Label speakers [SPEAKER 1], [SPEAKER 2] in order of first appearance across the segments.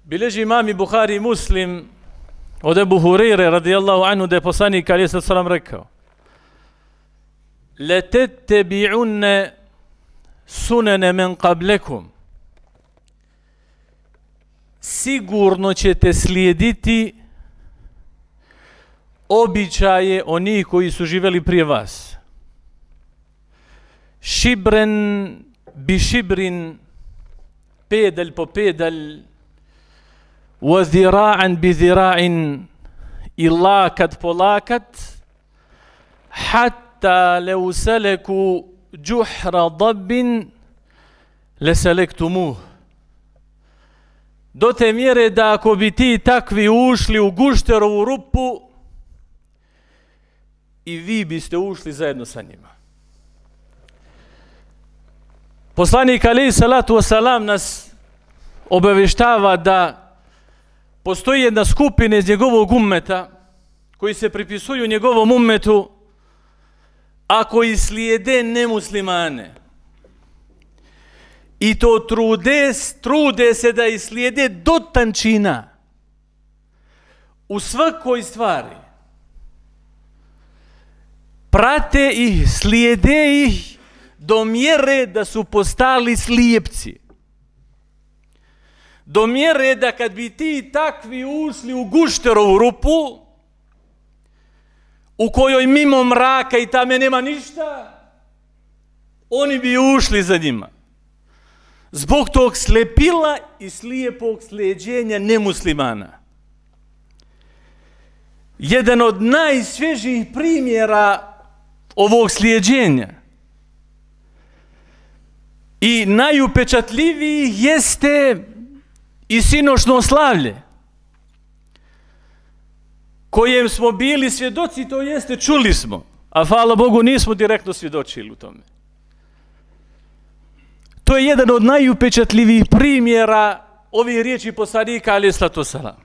[SPEAKER 1] Bileži imami Buhari i Muslim od Ebu Hurire radijallahu anhu da je poslanik alejhi selam rekao: "Letettebi'unne sunene men qablekum." Sigurno ćete slijediti običaje onih koji su živjeli prije vas. Šibren bi šibrin, pedalj po pedalj, wa zira'an bi zira'in, i lakat po lakat, hatta leu seleku džuhra dabbin leselektumuh. Do te mjere da ako bi ti takvi ušli u gušterovu rupu, i vi biste ušli zajedno sa njima. Poslanik alejhi salatu wasalam nas obavještava da postoji jedna skupina iz njegovog ummeta koji se pripisuju njegovom ummetu, a koji slijede nemuslimane. I to trude se da ih slijede do tančina. U svakoj stvari. Prate ih, slijede ih do mjere da su postali slijepci. Do mjere da kad bi ti takvi ušli u gušterovu rupu, u kojoj mimo mraka i tame nema ništa, oni bi ušli za njima. Zbog tog slepila i slijepog slijeđenja nemuslimana. Jedan od najsvježijih primjera ovog slijeđenja i najupečatljiviji jeste i sinoćno slavlje, kojem smo bili svjedoci, to jeste čuli smo, a hvala Bogu nismo direktno svjedočili u tome. To je jedan od najupečatljivijih primjera ovih riječi poslanika alejhi salatu vesselam.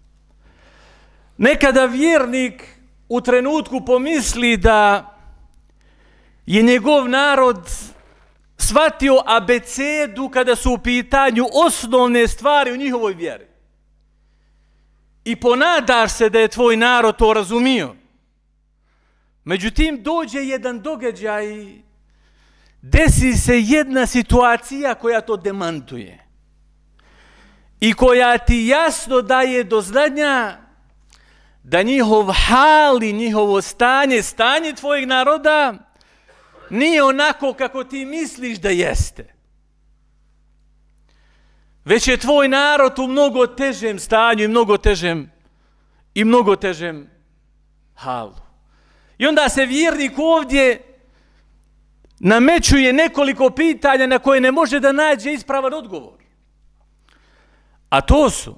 [SPEAKER 1] Nekada vjernik u trenutku pomisli da je njegov narod shvatio abecedu kada su u pitanju osnovne stvari u njihovoj vjeri. I ponadaš se da je tvoj narod to razumio. Međutim, dođe jedan događaj, desi se jedna situacija koja to demantuje. I koja ti jasno daje do znanja da njihov hal i njihovo stanje tvojeg naroda nije onako kako ti misliš da jeste. Već je tvoj narod u mnogo težem stanju i mnogo težem halu. I onda se vjernik ovdje namećuje nekoliko pitanja na koje ne može da nađe ispravan odgovor. A to su: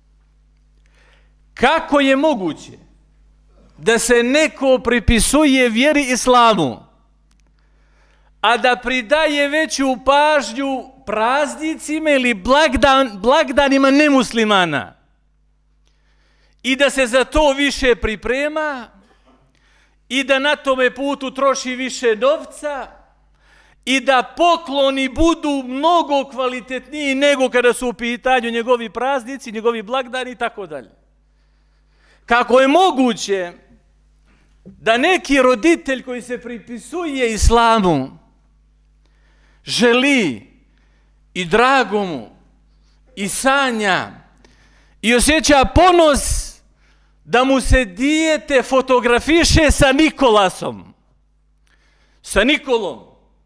[SPEAKER 1] kako je moguće da se neko pripisuje vjeri islamu, a da pridaje veću pažnju praznicima ili blagdanima nemuslimana i da se za to više priprema i da na tome putu troši više novca i da pokloni budu mnogo kvalitetniji nego kada su u pitanju njegovi praznici, njegovi blagdani i tako dalje. Kako je moguće da neki roditelj koji se pripisuje islamu želi i drago mu i sanja i osjeća ponos da mu se dijete fotografiše sa Nikolasom, sa Nikolom,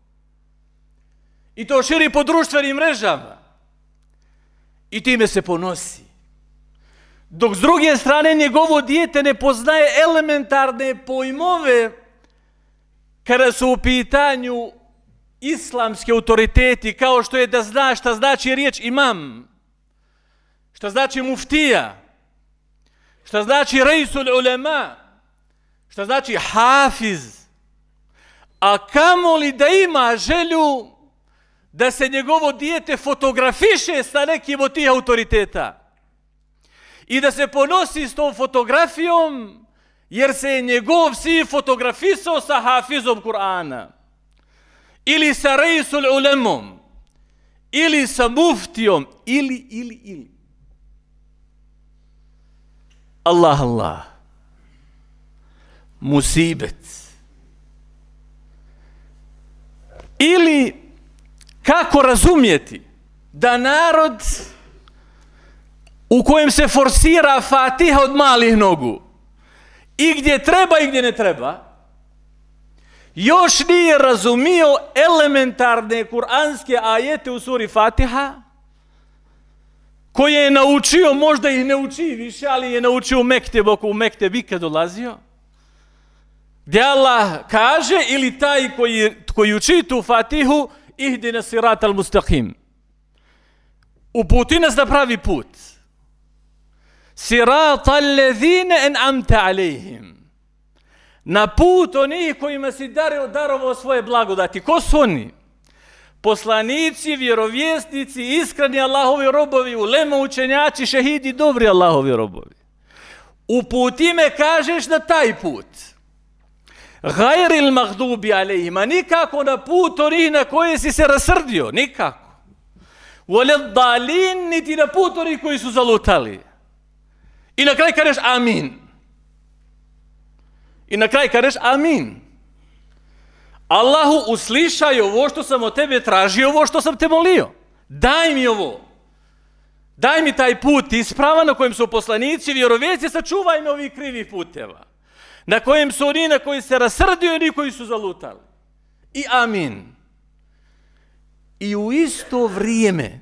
[SPEAKER 1] i to širi po društvenim mrežama i time se ponosi, dok s druge strane njegovo dijete ne poznaje elementarne pojmove kada su u pitanju islamski autoriteti, kao što je da zna šta znači riječ imam, šta znači muftija, šta znači rejsul ulema, šta znači hafiz, a kamoli da ima želju da se njegovo dijete fotografiše sa nekim od tih autoriteta i da se ponosi s tom fotografijom jer se je njegov sin fotografisao sa hafizom Kur'ana ili sa rejsul ulemom ili sa muftijom ili. Allah, Allah. Musibet. Ili kako razumjeti da narod u kojem se forsira Fatiha od malih nogu i gdje treba i gdje ne treba, još nije razumio elementarne kuranske ajete u suri Fatiha, koje je naučio, možda ih ne uči više, ali je naučio u Mektebu, ako u Mektebi kad dolazio, gdje Allah kaže, ili taj koji uči tu Fatihu, ihdina sirat al mustaqim. Uputi nas na pravi put. Sirat allazine en'amta alejhim. Na put onih kojima si darovao svoje blagodati. Ko su oni? Poslanici, vjerovjesnici, iskreni Allahovi robovi, ulema, učenjaci, šehidi, dobri Allahovi robovi. Uputi me, kažeš, na taj put. Gajril mahdubi alejhima, nikako na put onih na koje si se rasrdio, nikako. Waled dalin, niti na put onih koji su zalutali. I na kraj kažeš amin. I na kraj kažeš amin. Allahu, uslišaj ovo što sam od tebe tražio, ovo što sam te molio. Daj mi ovo. Daj mi taj put ispravan na kojem su poslanici, vjerovjesnici, sačuvaj me ovih krivih puteva. Na kojem su oni na koji se rasrdio i oni koji su zalutali. I amin. I u isto vrijeme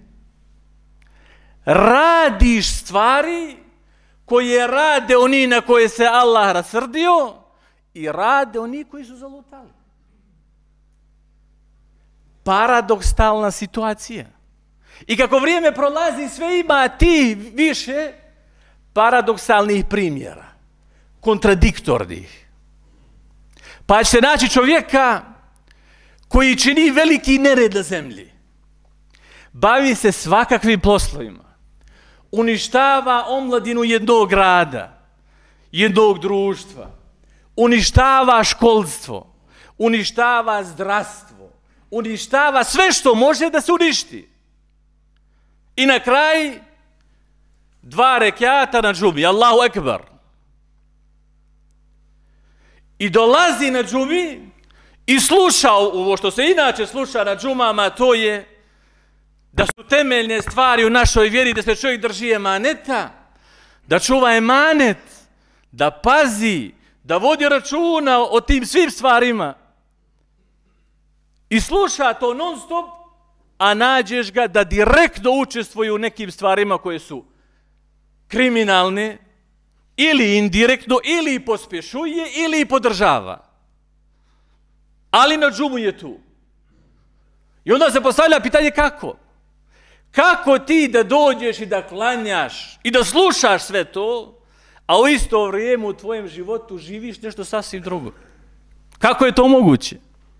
[SPEAKER 1] radiš stvari koje rade oni na koje se Allah rasrdio i rade oni koji su zalutali. Paradoksalna situacija. I kako vrijeme prolazi, sve ima ti više paradoksalnih primjera, kontradiktornih. Pa će se naći čovjeka koji čini veliki nered na zemlji. Bavi se svakakvim poslovima. Uništava omladinu jednog grada, jednog društva. Uništava školstvo. Uništava zdravstvo. Uništava sve što može da se uništi. I na kraj 2 rekjata na džumi. Allahu ekber. I dolazi na džumi i sluša ovo što se inače sluša na džumama, to je da su temeljne stvari u našoj vjeri, da se čovjek drži emaneta, da čuva emanet, da pazi, da vodi računa o tim svim stvarima. I sluša to non stop, a nađeš ga da direktno učestvuje u nekim stvarima koje su kriminalne, ili indirektno, ili pospješuje, ili podržava. Ali na džumu je tu. I onda se postavlja pitanje kako? Kako ti da dođeš i da klanjaš i da slušaš sve to, a u isto vrijeme u tvojem životu živiš nešto sasvim drugo? Kako je to moguće?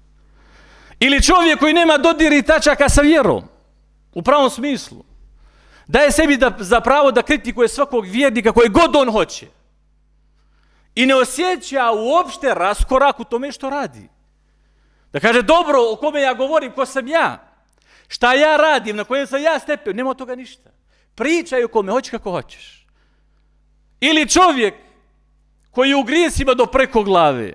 [SPEAKER 1] Ili čovjek koji nema dodiri tačaka sa vjerom, u pravom smislu, daje sebi za pravo da kritikuje svakog vjernika koje god on hoće i ne osjeća uopšte raskorak u tome što radi. Da kaže, dobro, o kome ja govorim, ko sam ja, šta ja radim, na kojem sam ja stepenu, nema od toga ništa. Pričaj o kome hoćeš kako hoćeš. Ili čovjek koji u grijesima do preko glave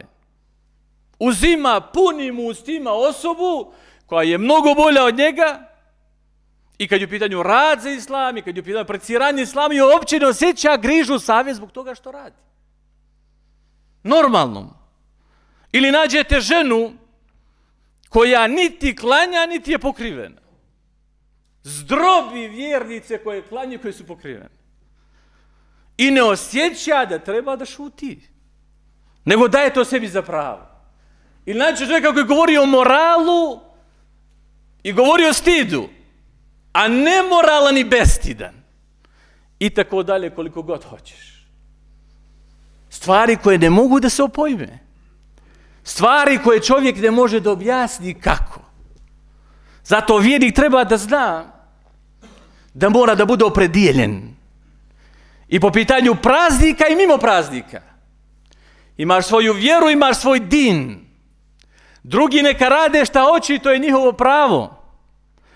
[SPEAKER 1] uzima, puni mu ustima osobu koja je mnogo bolja od njega i kad je u pitanju rad za islam i kad je u pitanju preciranje islama i uopće ne osjeća grižu savjest zbog toga što radi. Normalno. Ili nađete ženu koja niti klanja, niti je pokrivena. Zdrobi vjernice koje klanju, koje su pokrivene. I ne osjeća da treba da šuti, nego daje to sebi za pravo. Ili nađe čovjeka koji govori o moralu i govori o stidu, a ne moralan i bestidan. I tako dalje koliko god hoćeš. Stvari koje ne mogu da se opojme. Stvari koje čovjek ne može da objasni kako. Zato vjernik treba da zna da mora da bude opredijeljen. I po pitanju praznika i mimo praznika. Imaš svoju vjeru, imaš svoj din. Drugi neka rade šta hoće i to je njihovo pravo.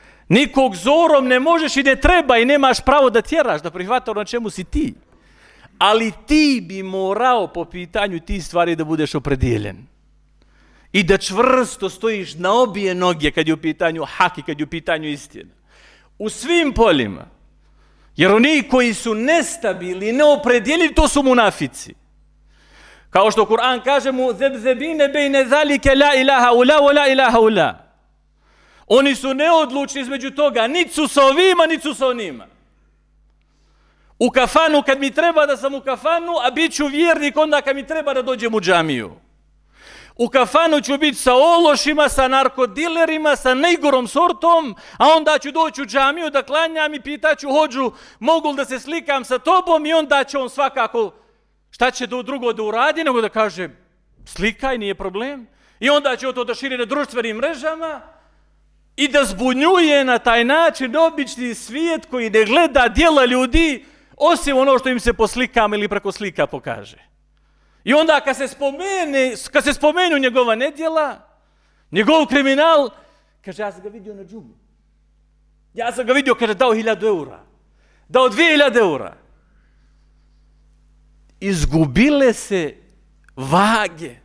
[SPEAKER 1] Nikog zorom ne možeš i ne treba i nemaš pravo da tjeraš, da prihvata na čemu si ti. Ali ti bi morao po pitanju tih stvari da budeš opredijeljen. I da čvrsto stojiš na obje noge kad je u pitanju hak i kad je u pitanju istina. U svim poljima. Jer oni koji su nestabilni, neopredjeljeni, to su munafici. Kao što Kur'an kaže mu zebzebine bejne zalike la ilaha ula wa la ilaha ula. Oni su neodlučni između toga, niti su sa ovima, niti su sa onima. U kafanu kad mi treba da sam u kafanu, a bit ću vjernik onda kad mi treba da dođem u džamiju. U kafanu ću biti sa ološima, sa narkodilerima, sa najgorom sortom, a onda ću doći u džamiju da klanjam i pitaću hođu mogu li da se slikam sa tobom i onda će on svakako šta će drugo da uradi nego da kaže slikaj, nije problem. I onda će to da širi na društvenim mrežama i da zbunjuje na taj način obični svijet koji ne gleda djela ljudi osim ono što im se po slikama ili preko slika pokaže. I onda kad se spomenu njegova nedjela, njegov kriminal, kaže ja sam ga vidio na džumu. Ja sam ga vidio kada je dao 1000 eura. Dao 2000 eura. Izgubile se vage.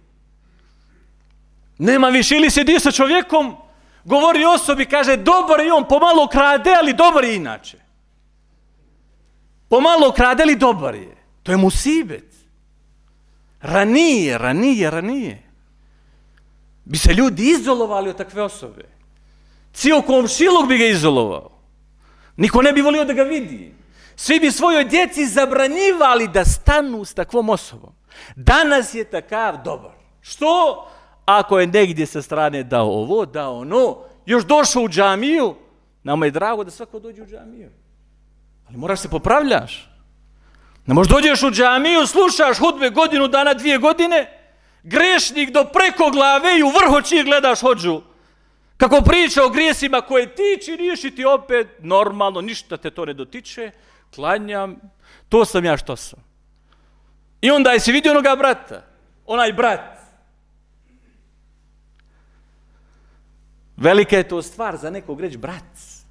[SPEAKER 1] Nema više ili sjedi sa čovjekom, govori osobi, kaže dobar je on, pomalo krade, ali dobar je inače. Pomalo krade, ali dobar je. To je musibet. Ranije. Bi se ljudi izolovali od takve osobe. Cijel komšiluk bi ga izolovao. Niko ne bi volio da ga vidi. Svi bi svojoj djeci zabranjivali da stanu s takvom osobom. Danas je takav dobar. Što? Ako je negdje sa strane dao ovo, dao ono, još došao u džamiju, nama je drago da svako dođe u džamiju. Ali moraš se popravljaš. Ne možeš dođeš u džamiju, slušaš hudbe godinu dana, 2 godine, grešnik do preko glave i u vrh očiju gledaš hođu. Kako priča o grijesima koje ti činiš i ti opet normalno, ništa te to ne dotiče, klanjam, to sam ja što sam. I onda jesi vidio onoga brata, onaj brat. Velika je to stvar za nekog reći brat.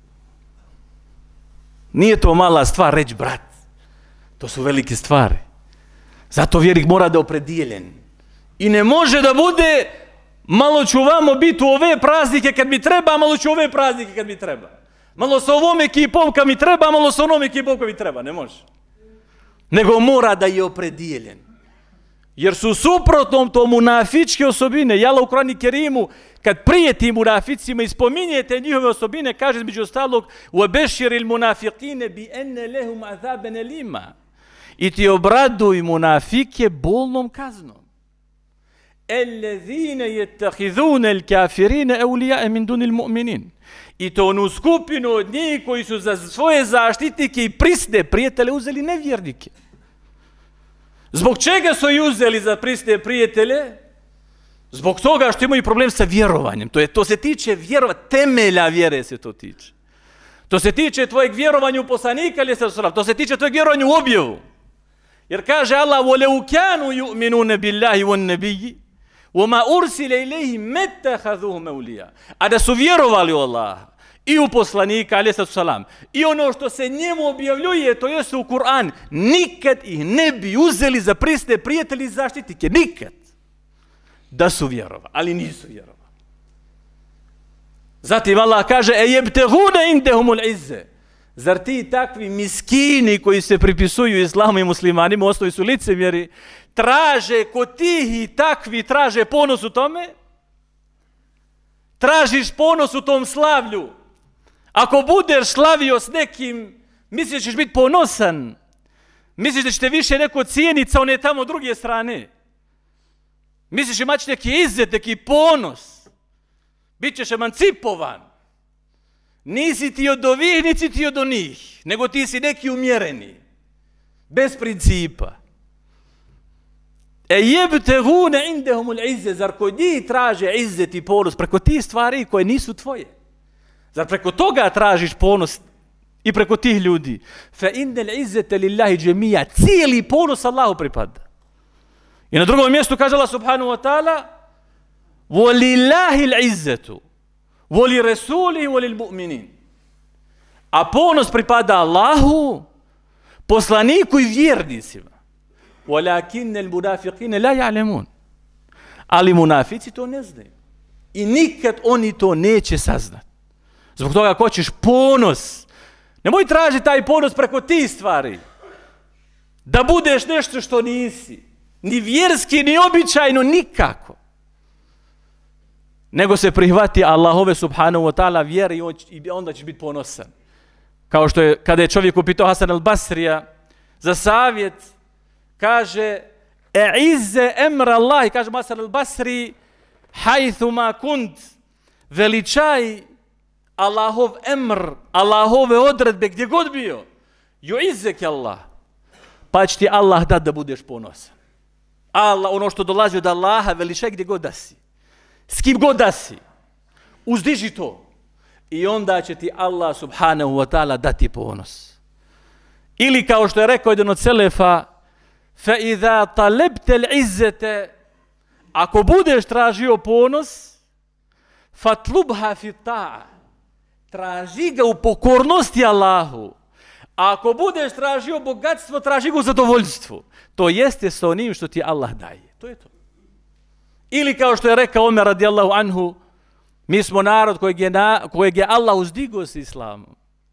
[SPEAKER 1] Nije to mala stvar reći brat. To su velike stvari. Zato vjernik mora da je opredijeljen. I ne može da bude malo ću vamo biti u ove praznike kad mi treba, malo ću ove praznike kad mi treba. Malo sa ovom ekipom kad mi treba, malo sa onom ekipom kad mi treba. Ne može. Nego mora da je opredijeljen. Jer su suprotnom to munafičke osobine. Jala u Kur'anu Kerimu, kad prijeti munaficima i spominjete njihove osobine, kaže između ostalog وَبَشِّرِ الْمُنَافِقِينَ بِأَنَّ لَهُمْ عَذَابًا أَلِيمًا. I ti obraduj munafike bolnom kaznom. الَّذِينَ يَتَّخِذُونَ الْكَافِرِينَ أَوْلِيَاءَ مِنْ دُونِ الْمُؤْمِنِينَ. I to onu skupinu od njih koji su za svoje zaštitnike i prisne prijatelje uzeli nevjernike. Zbog čega su i uzeli za prisne prijatelje? Zbog toga što imaju problem sa vjerovanjem. To se tiče temelja vjere se to tiče. To se tiče tvojeg vjerovanja u poslanika, to se tiče tvojeg vjerovanja u objavu. Jer kaže Allah وَلَوْ كَانُوا يُؤْمِنُونَ بِاللَّهِ وَالنَّبِيِّ وَمَا أُرْسِلَ إِلَيْهِ مَتَّخَذُوهُمْ أَوْلِيَاءَ. A da su vjerovali u Allaha i u poslanika, alejhiselam, i ono što se njemu objavljuje, to jest u Kur'an, nikad ih ne bi uzeli za prisne prijatelje i zaštitnike. Nikad. Da su vjerovali, ali nisu vjerovali. Zatim Allah kaže ejebtegune indehumul izze. Zar ti takvi miskini koji se pripisuju islamu i muslimanima, u osnovi su licemjeri, traže kod tih i takvi traže ponos u tome? Tražiš ponos u tom slavlju. Ako budeš slavio s nekim, misliš da ćeš biti ponosan. Misliš da će te više neko cijeniti sa one tamo druge strane. Misliš imaš neki izzet, neki ponos. Bićeš emancipovan. Nisi ti od ovih, nisi ti od onih, nego ti si neki umjereni. Bez principa. Ejebtegune indehumul izze. Zar kod njih traže izzet i ponos preko tih stvari koje nisu tvoje? Zar preko toga tražiš ponos i preko tih ljudi? Fa indel izzete lillahi džemija. Cijeli ponos Allahu pripada. I na drugom mjestu kaže Allah subhanahu wa ta'ala وَلِلَّهِ الْعِزَّةُ وَلِرَسُولِهِ وَلِلْمُؤْمِنِينَ. A ponos pripada Allahu, poslaniku i vjernicima. وَلَكِنَّ الْمُنَافِقِينَ لَا يَعْلَمُونَ. Ali munafici to ne znaju. I nikad oni to neće saznat. Zbog toga ako hoćeš ponos, nemoj tražiti taj ponos preko tih stvari. Da budeš nešto što nisi. Ni vjerski, ni običajno, nikako. Nego se prihvati Allahove subhanahu wa ta'ala vjere i onda ćeš biti ponosan. Kao što je, kada je čovjek upitao Hasan al-Basrija za savjet, kaže izze emra Allah, kaže Hasan al-Basri, hajthu ma kunt, veličaj Allahov emr, Allahove odredbe gdje god bio, juizzek Allah, pa će ti Allah dat da budeš ponosan. Allah, ono što dolazi od Allaha, veličaj gdje god da si. S kim god da si. Uzdiži to. I onda će ti Allah subhanahu wa ta'ala dati ponos. Ili kao što je rekao jedan od selefa, فَإِذَا طَلَبْتَ الْعِزَّةَ, ako budeš tražio ponos, فَتْلُبْهَا فِي الطَّاعَةِ, traži ga u pokornosti Allahu. A ako budeš tražio bogatstvo, traži ga u zadovoljstvu. To jeste sa onim što ti Allah daje. To je to. Ili kao što je rekao Omer radijallahu anhu, mi smo narod kojeg je Allah uzdigao s islamom.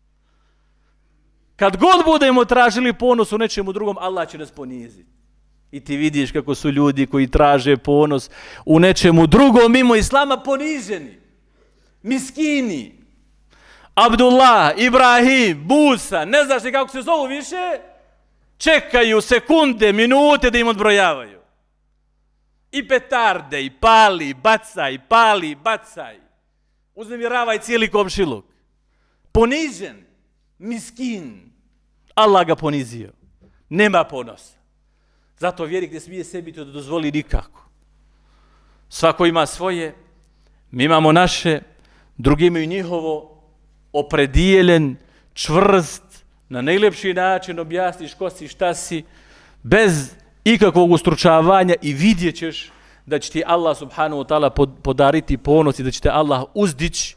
[SPEAKER 1] Kad god budemo tražili ponos u nečemu drugom, Allah će nas poniziti. I ti vidiš kako su ljudi koji traže ponos u nečemu drugom mimo islama poniženi. Miskini. Abdullah, Ibrahim, Musa, ne znaš ni kako se zovu više, čekaju sekunde, minute da im odbrojavaju. I petarde, i pali, bacaj. Uznemiravaj cijeli komšiluk. Ponižen, miskin. Allah ga ponizio. Nema ponosa. Zato vjernik ne smije sebi to da dozvoli nikako. Svako ima svoje, mi imamo naše, drugi imaju njihovo, opredijeljen, čvrst, na najljepši način objasniš ko si, šta si, bez ikakvog ustručavanja i vidjet ćeš da će ti Allah subhanahu wa ta'ala podariti ponos i da će te Allah uzdići